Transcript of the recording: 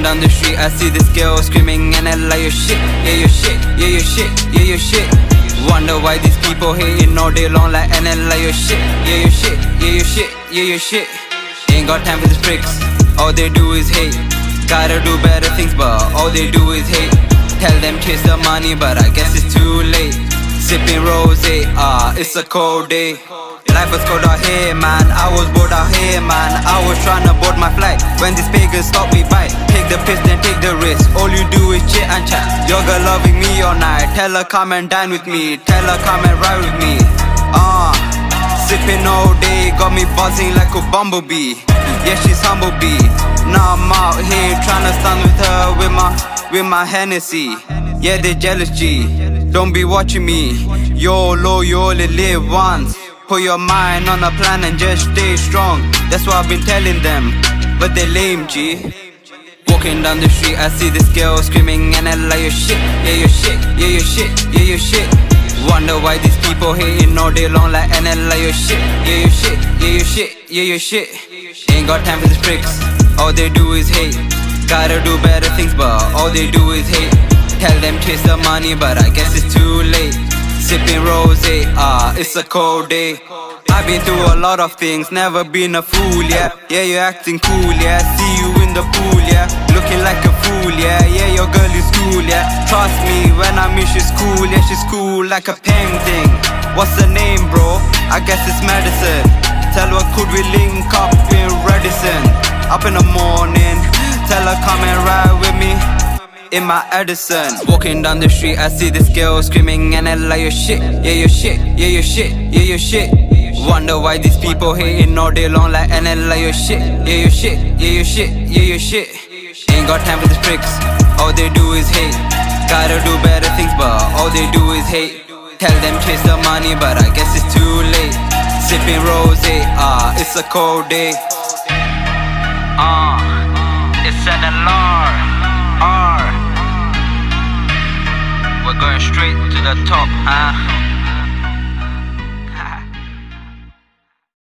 down the street, I see this girl screaming and I like your shit, yeah your shit, yeah your shit, yeah your shit. Wonder why these people hating all day long like and I like your shit, yeah your shit, yeah your shit, yeah your shit. Ain't got time for these pricks, all they do is hate. Gotta do better things but all they do is hate. Tell them chase the money but I guess it's too late. Sipping rosé, it's a cold day. Life was cold out here, man. I was bored out here, man. I was tryna board my flight when these pagans stopped me by. Take the piss, then take the risk. All you do is chit and chat. Your girl loving me all night. Tell her come and dine with me. Tell her come and ride with me. Sipping all day, got me buzzing like a bumblebee. Yeah, she's humble bee. Now I'm out here tryna stand with her with my Hennessy. Yeah, they jealous G. Don't be watching me. YOLO, you only live once. Put your mind on a plan and just stay strong. That's what I've been telling them, but they lame G. Walking down the street, I see this girl screaming and I like your shit, yeah your shit, yeah your shit, yeah your shit. Wonder why these people hating all day long like and I like your shit, yeah your shit, yeah your shit, yeah your shit. Ain't got time for these pricks, all they do is hate. Gotta do better things but all they do is hate. Tell them chase the money but I guess it's too late. Sipping rosé, it's a cold day. I've been through a lot of things, never been a fool, yeah. Yeah, you're acting cool, yeah. See you in the pool, yeah. Looking like a fool, yeah. Yeah, your girl is cool, yeah. Trust me, when I mean she's cool, yeah, she's cool like a painting. What's her name, bro? I guess it's Madison. Tell her could we link up in Radisson? Up in the morning, tell her come and ride with me in my Edison. Walking down the street, I see this girl screaming and I like your shit, yeah your shit, yeah your shit, yeah your shit. Wonder why these people hating all day long like and I like your shit, yeah your shit, yeah your shit, yeah your shit. Ain't got time for these pricks, all they do is hate. Gotta do better things but all they do is hate. Tell them chase the money but I guess it's too late. Sipping rosé, it's a cold day. It's an alarm. We're going straight to the top, huh?